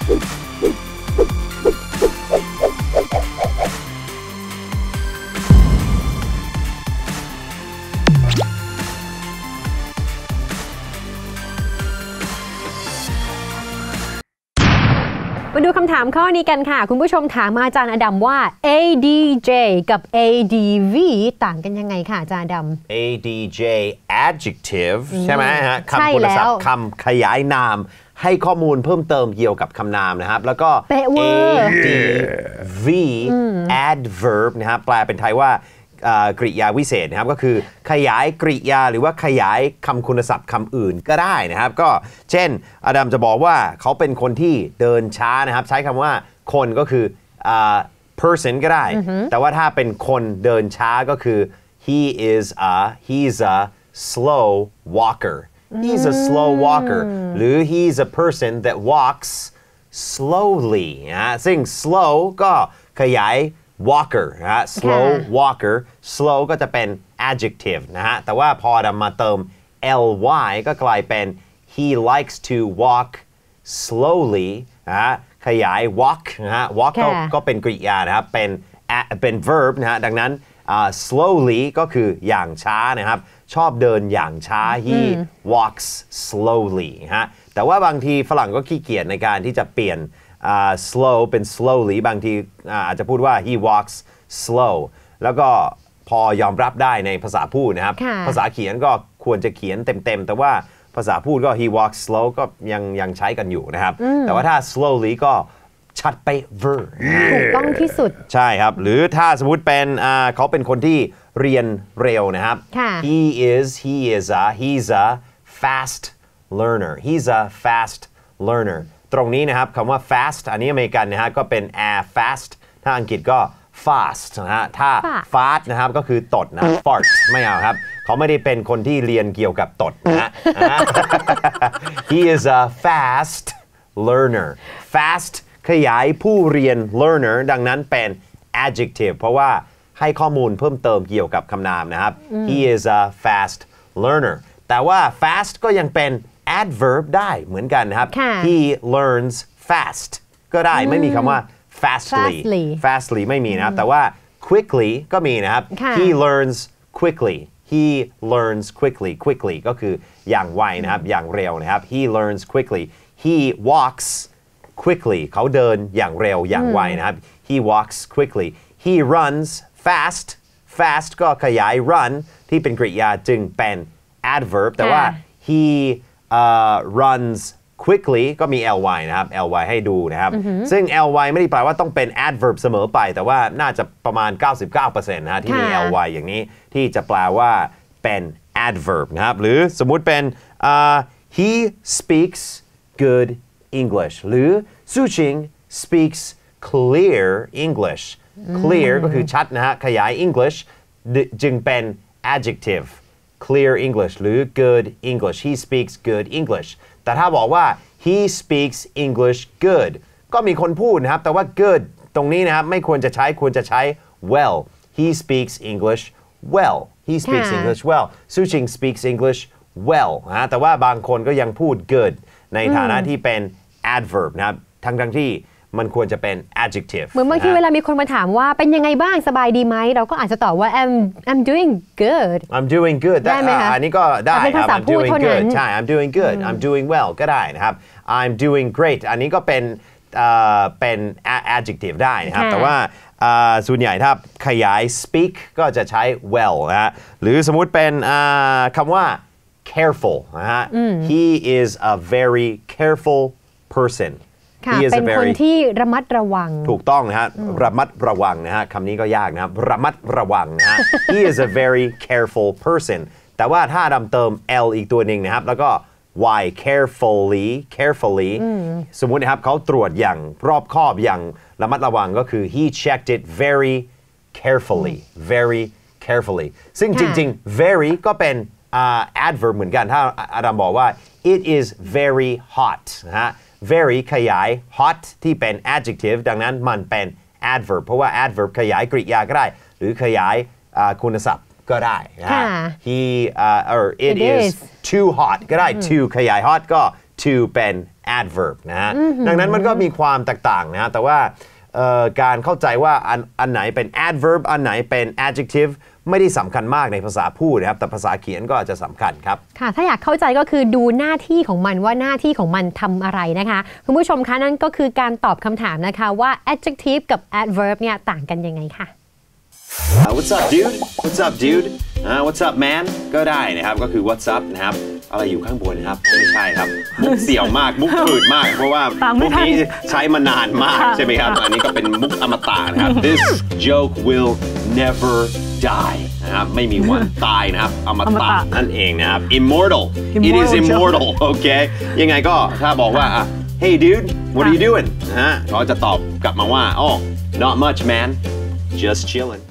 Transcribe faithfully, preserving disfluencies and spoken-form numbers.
มาดูคำถามข้อนี้กันค่ะคุณผู้ชมถามมาอาจารย์อดัมว่า เอ ดี เจ กับ เอ ดี วี ต่างกันยังไงค่ะอาจารย์อดัมเอ ดี เจ adjective ใช่ไหมฮะคำคุณศัพท์คำขยายนามให้ข้อมูลเพิ่มเติมเกี่ยวกับคำนามนะครับแล้วก็ เอ ดี วี adverb นะครับแปลเป็นไทยว่ากริยาวิเศษนะครับก็คือขยายกริยาหรือว่าขยายคำคุณศัพท์คำอื่นก็ได้นะครับก็เช่นอดัมจะบอกว่าเขาเป็นคนที่เดินช้านะครับใช้คำว่าคนก็คือ uh, person ก็ได้ mm-hmm. แต่ว่าถ้าเป็นคนเดินช้าก็คือ he is a he's a slow walker he's a slow walker หรือ he's a person that walks slowly นะซึ่ง slow ก็ขยายwalker นะฮะ slow walker slow ก็จะเป็น adjective นะฮะแต่ว่าพอดำมาเติม ly ก็กลายเป็น he likes to walk slowly นะฮะขยาย walk นะฮะ walk ก็, ก็เป็นกริยานะครับเป็นเป็น verb นะฮะดังนั้น uh, slowly ก็คืออย่างช้านะครับชอบเดินอย่างช้า he walks slowly นะฮะแต่ว่าบางทีฝรั่งก็ขี้เกียจในการที่จะเปลี่ยนUh, slow เป็น slowly บางที uh, อาจจะพูดว่า he walks slow แล้วก็พอยอมรับได้ในภาษาพูดนะครับภาษาเขียนก็ควรจะเขียนเต็มๆแต่ว่าภาษาพูดก็ he walks slow ก็ยังยังใช้กันอยู่นะครับแต่ว่าถ้า slowly ก็ชัดไป verb ถูกต้องที่สุดใช่ครับหรือถ้าสมมุติเป็น uh, เขาเป็นคนที่เรียนเร็วนะครับ he is he is a he's a fast learner he's a fast learnerตรงนี้นะครับคำว่า fast อันนี้อเมริกันนะฮะก็เป็น air fast ถ้าอังกฤษก็ fast นะฮะถ้า fart นะครับก็คือตดนะ fart ไม่เอาครับเขาไม่ได้เป็นคนที่เรียนเกี่ยวกับตดนะ he is a fast learner fast ขยายผู้เรียน learner ดังนั้นเป็น adjective เพราะว่าให้ข้อมูลเพิ่มเติมเกี่ยวกับคำนามนะครับ he is a fast learner แต่ว่า fast ก็ยังเป็นadverb ได้เหมือนกันนะครับ he learns fast ก็ได้ไม่มีคำว่า fastly fastly ไม่มีนะครับแต่ว่า quickly ก็มีนะครับ he learns quickly he learns quickly quickly ก็คืออย่างไวนะครับอย่างเร็วนะครับ he learns quickly he walks quickly เขาเดินอย่างเร็วอย่างไวนะครับ he walks quickly he runs fast fast ก็ขยาย run ที่เป็นกริยาจึงเป็น adverb แต่ว่า he Uh, runs quickly ก็มี ly นะครับ ly ให้ดูนะครับ mm-hmm. ซึ่ง ly ไม่ได้แปลว่าต้องเป็น adverb เสมอไปแต่ว่าน่าจะประมาณ เก้าสิบเก้าเปอร์เซ็นต์ นะฮะที่มี ly อย่างนี้ที่จะแปลว่าเป็น adverb นะครับหรือสมมุติเป็น uh, he speaks good English หรือ Su-Ching speaks clear English clear ก็คือชัดนะฮะขยาย English จึงเป็น adjective clear English หรือ good English he speaks good English แต่ถ้าบอกว่า he speaks English good ก็มีคนพูดนะครับแต่ว่า good ตรงนี้นะครับไม่ควรจะใช้ควรจะใช้ well he speaks English well he speaks English well Su-Ching speaks English well นะแต่ว่าบางคนก็ยังพูด good ในฐานะที่เป็น adverb นะครับทั้งทั้งที่มันควรจะเป็น adjective เหมือนบางทีเวลามีคนมาถามว่าเป็นยังไงบ้างสบายดีไหมเราก็อาจจะตอบว่า I'm I'm doing good I'm doing good ได้ไหมคะอันนี้ก็ได้ครับ I'm doing good ใช่ I'm doing good I'm doing well ก็ได้นะครับ I'm doing great อันนี้ก็เป็นเป็น adjective ได้นะครับแต่ว่าส่วนใหญ่ถ้าขยาย speak ก็จะใช้ well นะฮะหรือสมมุติเป็นคำว่า careful นะฮะ he is a very careful person เป็นคนที่ระมัดระวังถูกต้องนะฮะระมัดระวังนะฮะคำนี้ก็ยากนะครับระมัดระวังนะฮะ he is a very careful person แต่ว่าถ้าดำเติม l อีกตัวหนึ่งนะครับแล้วก็ y carefully carefully สมมุตินะครับเขาตรวจอย่างรอบคอบอย่างระมัดระวังก็คือ he checked it very carefully very carefully ซึ่งจริงๆ very ก็เป็น uh, adverb เหมือนกันถ้าอดัมบอกว่า it is very hot นะฮะvery ขยาย hot ที่เป็น adjective ดังนั้นมันเป็น adverb เพราะว่า adverb ขยายกริยาก็ได้หรือขยายคุณศัพท์ก็ได้นะ he uh, or it, it is, is too hot ก็ได้ too ขยาย hot ก็ to เป็น adverb นะฮะดังนั้นมันก็มีความแตกต่างนะฮะแต่ว่าการเข้าใจว่าอันอันไหนเป็น adverb อันไหนเป็น adjective ไม่ได้สำคัญมากในภาษาพูดนะครับแต่ภาษาเขียนก็อาจจะสำคัญครับค่ะถ้าอยากเข้าใจก็คือดูหน้าที่ของมันว่าหน้าที่ของมันทำอะไรนะคะคุณผู้ชมคะนั่นก็คือการตอบคำถามนะคะว่า adjective กับ adverb เนี่ยต่างกันยังไงค่ะ uh, What's up dude What's up dude uh, What's up man ก็ได้นะครับก็คือ What's up นะครับอะไรอยู่ข้างบนครับไม่ใช่ครับมุกเสี่ยวมากมุกฝืดมากเพราะว่ามุกนี้ใช้มานานมากใช่ไหมครับอันนี้ก็เป็นมุกอมตะนะครับ This joke will never die นะครับไม่มีวันตายนะครับอมตะนั่นเองนะครับ immortal it is immortal โอเคยังไงก็ถ้าบอกว่า Hey dude what are you doing นะฮะเขาจะตอบกลับมาว่า Oh not much man just chilling